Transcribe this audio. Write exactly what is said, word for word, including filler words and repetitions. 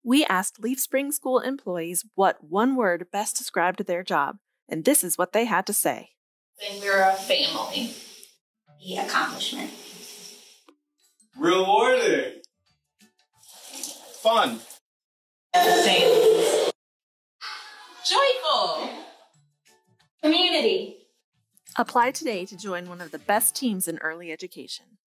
We asked LeafSpring School employees what one word best described their job, and this is what they had to say. Then we're a family. The accomplishment. Rewarding. Fun. Joyful. Community. Apply today to join one of the best teams in early education.